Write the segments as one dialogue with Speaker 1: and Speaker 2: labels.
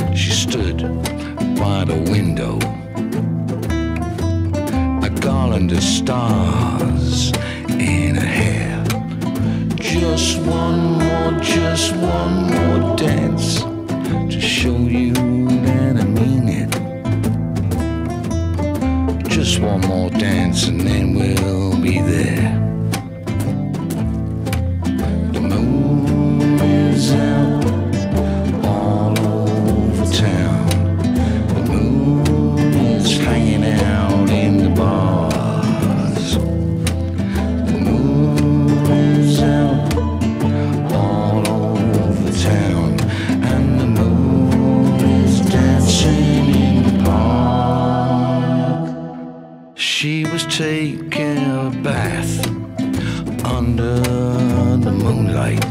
Speaker 1: She stood by the window, a garland of stars in her hair. Just one more dance to show you that I mean it. Just one more dance and then we'll be there. The moon is out all over town. The moon is hanging out in the bars. The moon is out all over town, and the moon is dancing in the park. She was taking a bath under the moonlight,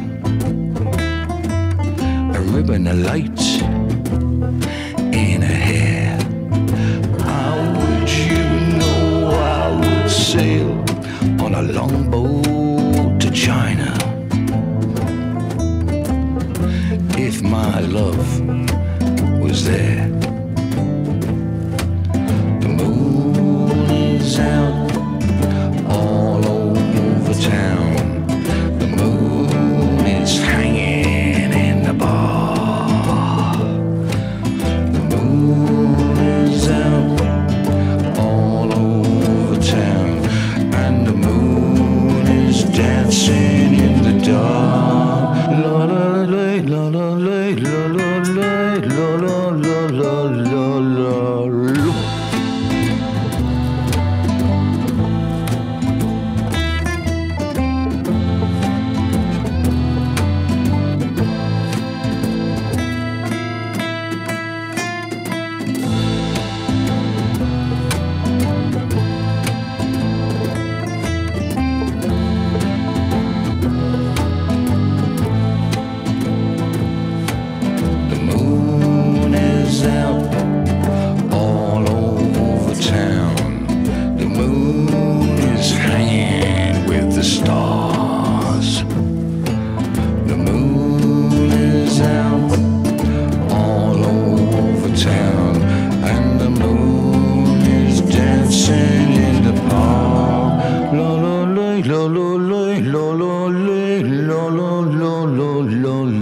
Speaker 1: a ribbon of light in her hair. How would you know I would sail on a longboat to China if my love was there? The moon is out all over town. The moon is hanging in the bar. The moon is out all over town, and the moon is dancing in the dark. La la la la la la la la la la la la la. Stars. The moon is out all over town, and the moon is dancing in the park. La la la la la la la la la la la la la.